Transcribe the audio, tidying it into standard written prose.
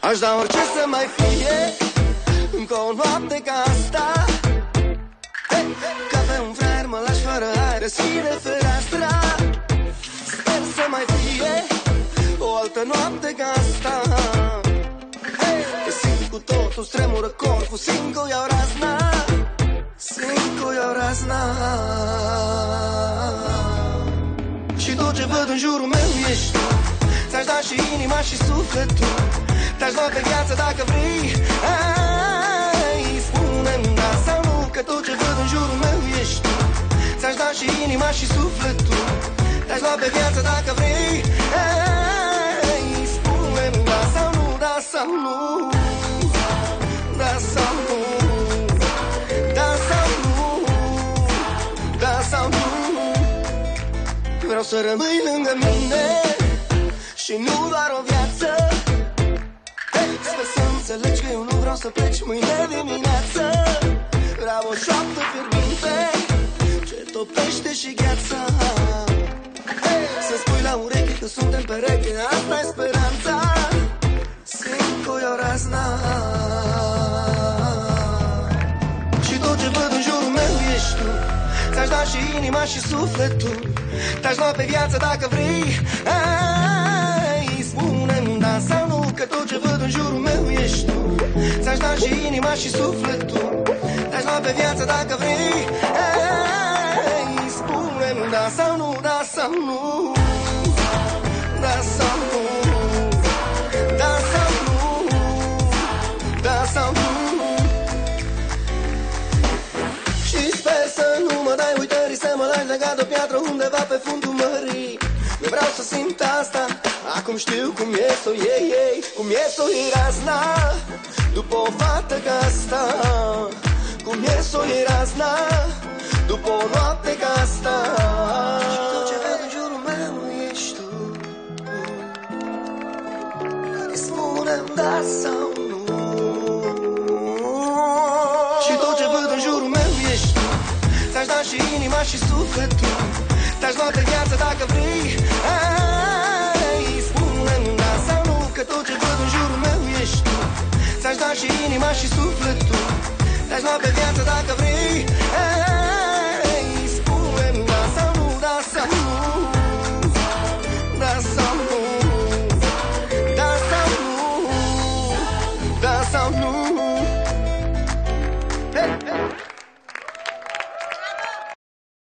Aș da orice să mai fie încă o noapte ca asta. Ca pe un fraier mă lași fără aer, deschide fereastra. Sper să mai fie o altă noapte ca asta. Că simt cu totul stremură corpul, simt că iau razna, simt că iau razna. Și tot ce văd în jurul meu ești tu. Ți-aș da și inima și sufletul, te-aș lua pe viață dacă vrei. Hai, spune-mi da sau nu, că tot ce văd în jurul meu ești tu. Ți-aș da și inima și sufletul, te-aș lua pe viață dacă vrei. Hai, spune-mi da sau nu, da sau nu, da sau nu, da sau nu, da sau nu. Vreau să rămâi lângă mine și nu doar o viață. Sper să înțelegi că eu nu vreau să pleci mâine dimineață. Vreau o șoaptă fierbinte ce topește și gheața. Să spui la ureche că suntem pereche, asta-i speranța. Simt că iau razna. Și tot ce văd în jurul meu ești tu. Ți-aș da și inima și sufletul, te-aș lua pe viață dacă vrei. Hai, spune-mi da sau nu, că tot ce văd în jurul meu ești tu. Ți-aș da și inima și sufletul, te-aș lua pe viață dacă vrei. Hai, spune-mi da sau nu, da sau nu, da sau nu, da sau nu, da sau nu. Și sper să nu mă dai uitării, să mă lași legat de o piatră undeva pe fundul mării. Eu vreau să simt asta, acum știu cum e să o iei, cum e să o iei razna după o fată ca asta. Cum e să o iei razna după o noapte ca asta. Și tot ce văd în jurul meu ești tu. Spune-mi da sau nu. Și tot ce văd în jurul meu ești tu. Ți-aș da și inima și sufletul, te-aș lua pe viață dacă vrei. Hai, spune-mi da sau nu, că tot ce văd în jurul meu ești tu. Ți-aș da și inima și sufletul, te-aș lua pe viață dacă vrei. Hai,